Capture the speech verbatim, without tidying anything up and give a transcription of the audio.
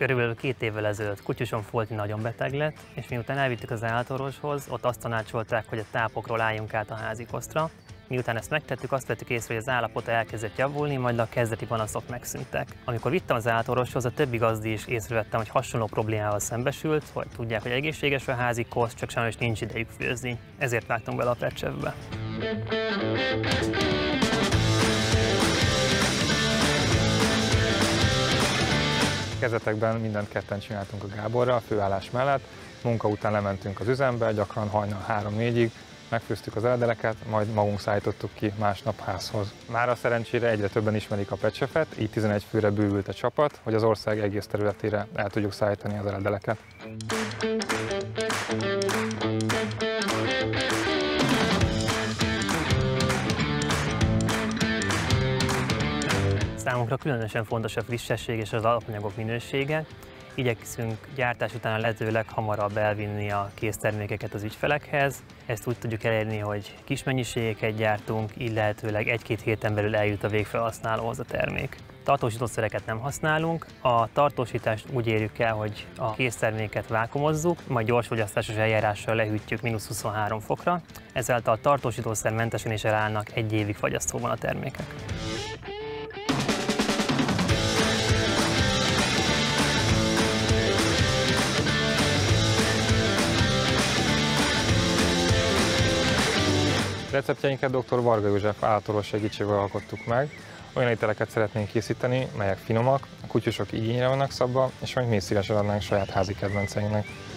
Körülbelül két évvel ezelőtt kutyusom Folti nagyon beteg lett, és miután elvittük az állatorvoshoz, ott azt tanácsolták, hogy a tápokról álljunk át a házikosztra. Miután ezt megtettük, azt vettük észre, hogy az állapota elkezdett javulni, majd a kezdeti panaszok megszűntek. Amikor vittem az állatorvoshoz, a többi gazdi is észrevettem, hogy hasonló problémával szembesült, vagy tudják, hogy egészséges a házi kosz, csak sajnos nincs idejük főzni. Ezért vágtunk bele a Pet Chefbe. Kezdetekben mindent ketten csináltunk a Gáborral, a főállás mellett. Munka után lementünk az üzembe, gyakran hajnal három-négyig, megfőztük az eledeleket, majd magunk szállítottuk ki másnap házhoz. Mára szerencsére egyre többen ismerik a Pet Chefet, így tizenegy főre bővült a csapat, hogy az ország egész területére el tudjuk szállítani az eledeleket. Számunkra különösen fontos a frissesség és az alapanyagok minősége. Igyekszünk gyártás után lehetőleg hamarabb elvinni a késztermékeket az ügyfelekhez. Ezt úgy tudjuk elérni, hogy kis mennyiségeket gyártunk, így lehetőleg egy-két héten belül eljut a végfelhasználóhoz a termék. Tartósítószereket nem használunk, a tartósítást úgy érjük el, hogy a készterméket vákuumozzuk, majd gyorsfogyasztásos eljárással lehűtjük mínusz huszonhárom fokra, ezáltal tartósítószermentesen is elállnak egy évig fagyasztóban a termékek. Receptjeinket dr. Varga József állatorvos segítségével alkottuk meg. Olyan ételeket szeretnénk készíteni, melyek finomak, a kutyusok igényre vannak szabva, és amit mi szívesen adnánk saját házi kedvenceinknek.